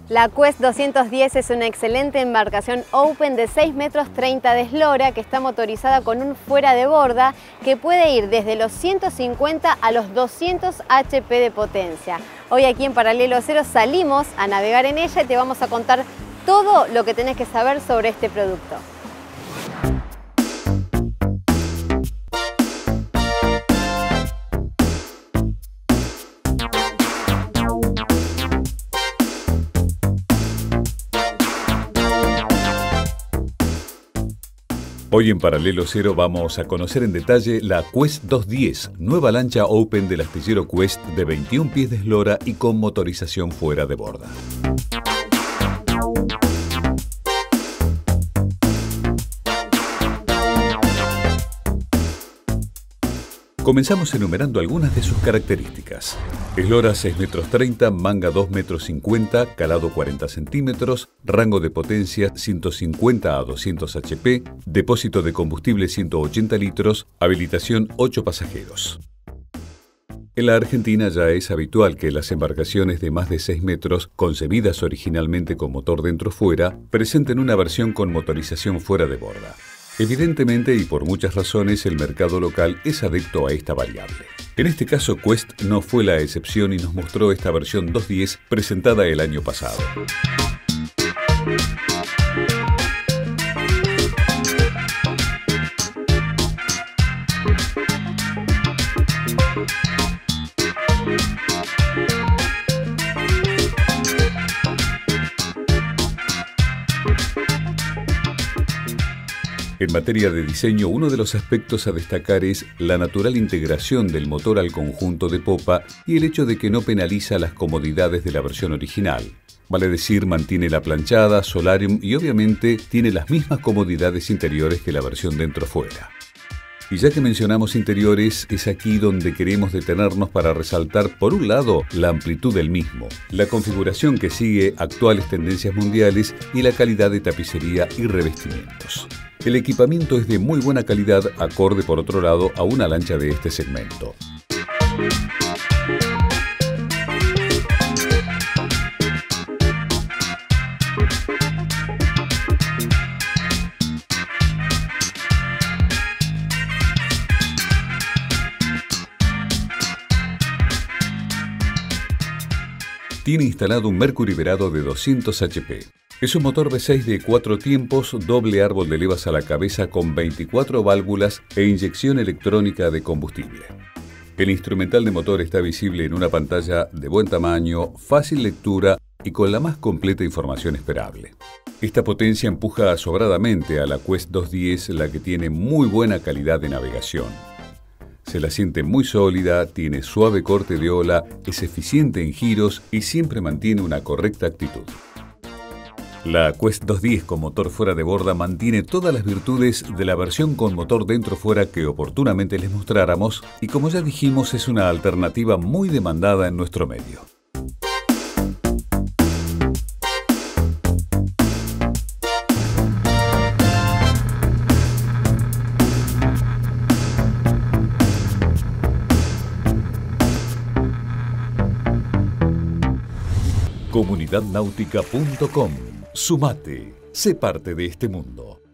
La Quest 210 es una excelente embarcación open de 6,30 metros de eslora que está motorizada con un fuera de borda que puede ir desde los 150 a los 200 HP de potencia. Hoy aquí en Paralelo Cero salimos a navegar en ella y te vamos a contar todo lo que tenés que saber sobre este producto. Hoy en Paralelo Cero vamos a conocer en detalle la Quest 210, nueva lancha open del astillero Quest de 21 pies de eslora y con motorización fuera de borda. Comenzamos enumerando algunas de sus características. Eslora 6,30 metros, manga 2,50 metros, calado 40 centímetros, rango de potencia 150 a 200 HP, depósito de combustible 180 litros, habilitación 8 pasajeros. En la Argentina ya es habitual que las embarcaciones de más de 6 metros, concebidas originalmente con motor dentro-fuera, presenten una versión con motorización fuera de borda. Evidentemente, y por muchas razones, el mercado local es adepto a esta variable. En este caso, Quest no fue la excepción y nos mostró esta versión 210 presentada el año pasado. En materia de diseño, uno de los aspectos a destacar es la natural integración del motor al conjunto de popa y el hecho de que no penaliza las comodidades de la versión original. Vale decir, mantiene la planchada, solarium y obviamente tiene las mismas comodidades interiores que la versión dentro-fuera. Y ya que mencionamos interiores, es aquí donde queremos detenernos para resaltar, por un lado, la amplitud del mismo, la configuración que sigue actuales tendencias mundiales y la calidad de tapicería y revestimientos. El equipamiento es de muy buena calidad, acorde por otro lado a una lancha de este segmento. Tiene instalado un Mercury Verado de 200 HP. Es un motor V6 de 4 tiempos, doble árbol de levas a la cabeza con 24 válvulas e inyección electrónica de combustible. El instrumental de motor está visible en una pantalla de buen tamaño, fácil lectura y con la más completa información esperable. Esta potencia empuja sobradamente a la Quest 210, la que tiene muy buena calidad de navegación. Se la siente muy sólida, tiene suave corte de ola, es eficiente en giros y siempre mantiene una correcta actitud. La Quest 210 con motor fuera de borda mantiene todas las virtudes de la versión con motor dentro-fuera que oportunamente les mostráramos y, como ya dijimos, es una alternativa muy demandada en nuestro medio. Comunidadnautica.com. Sumate, sé parte de este mundo.